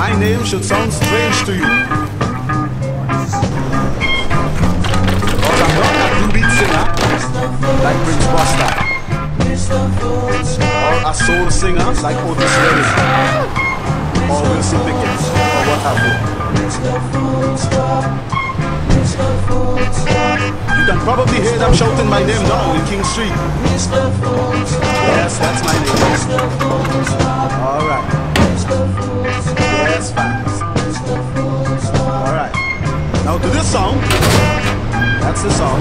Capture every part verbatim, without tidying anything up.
My name should sound strange to you, because I'm not a two-beat singer like Prince Buster, or a soul singer like Otis Redding, or Wilson Pickett, or what have you. You can probably hear them shouting my name down in King Street. Yes, that's my name. Alright. Yes, fans. Alright. Now to this song. That's the song.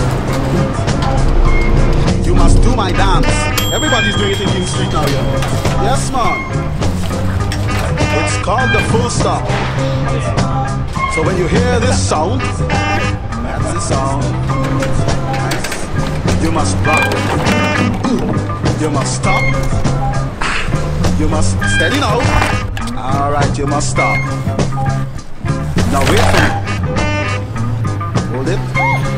You must do my dance. Everybody's doing it in King Street now, yeah? Yes, man. It's called the full stop. So when you hear this sound, that's the sound. Nice. You must rock. You must stop. You must steady now. Alright, you must stop. Now wait for me. Hold it.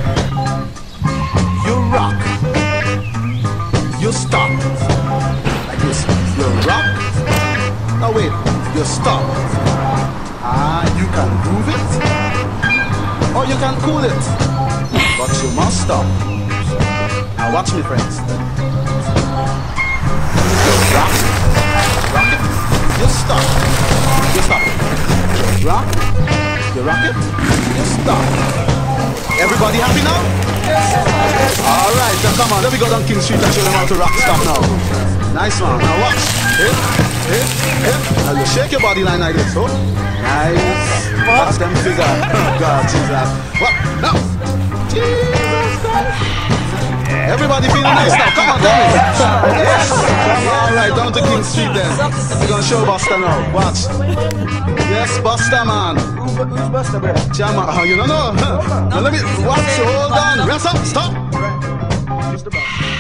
You rock. You stop. Like this. You rock. Now wait. You stop. Ah, you can move it, or you can cool it, but you must stop. Now watch me, friends. You rock, rock it, you stop, you stop it. Rock, you rock it, you stop. Everybody happy now? Alright, then come on, let me go down King Street and show them how to rock stop now. Nice one, now watch. Hit, hit, hit. Now you shake your body line like this, oh. Nice. Watch them figure. God, Jesus. What? Now. Jesus Christ. Everybody feeling nice now. Come on, tell me. Yes. Alright, down to King Street then. We're gonna show Buster now. Watch. Yes, Buster, man. Who's Buster, bro? Chama. Oh, you don't know. Now let me. Watch. Hold on. Rest up. Stop. Just about.